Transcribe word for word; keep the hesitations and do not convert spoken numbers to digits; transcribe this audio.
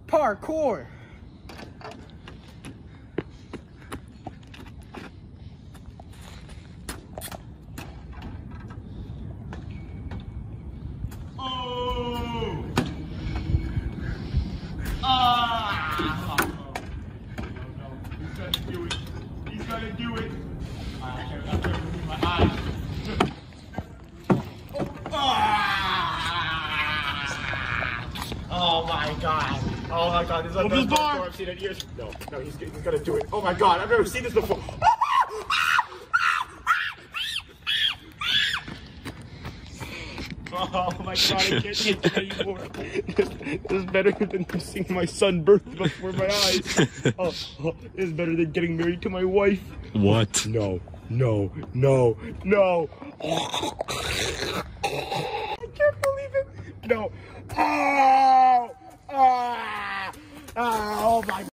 Parkour. Oh! Ah! No, no, he's gonna do it. He's gonna do it. I can't, I can't believe my eyes. Oh my god. Oh my god, this is like the best I've seen in years. No, no, he's, he's gonna do it. Oh my god, I've never seen this before. Oh my god, I can't take it anymore. This, this is better than seeing my son birth before my eyes. Oh, oh, this is better than getting married to my wife. What? No, no, no, no. I can't believe it. No. Oh! Ah! Ah! Oh my